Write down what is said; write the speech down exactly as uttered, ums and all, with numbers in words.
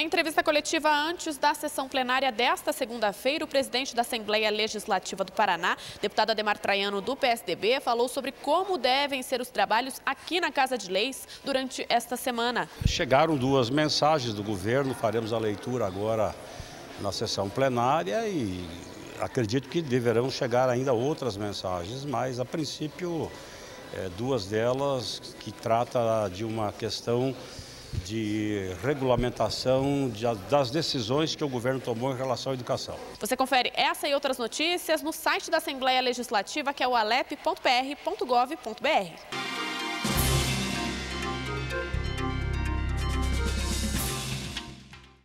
Em entrevista coletiva antes da sessão plenária desta segunda-feira, o presidente da Assembleia Legislativa do Paraná, deputado Ademar Traiano, do P S D B, falou sobre como devem ser os trabalhos aqui na Casa de Leis durante esta semana. Chegaram duas mensagens do governo, faremos a leitura agora na sessão plenária e acredito que deverão chegar ainda outras mensagens, mas a princípio é, duas delas que trata de uma questão de regulamentação de, das decisões que o governo tomou em relação à educação. Você confere essa e outras notícias no site da Assembleia Legislativa, que é o alep ponto p r ponto gov ponto br.